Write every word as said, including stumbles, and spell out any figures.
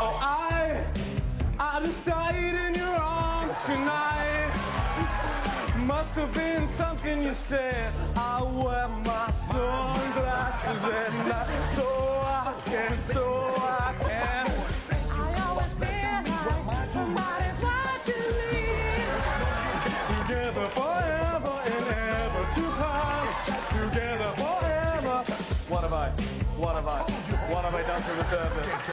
Oh, I, I just died in your arms tonight. Must have been something you said. I wear my sunglasses at night so I can, so I can. I always feel like somebody's watching me. Together forever and ever to come. Together forever. What have I, what have I, what have I done to deserve this?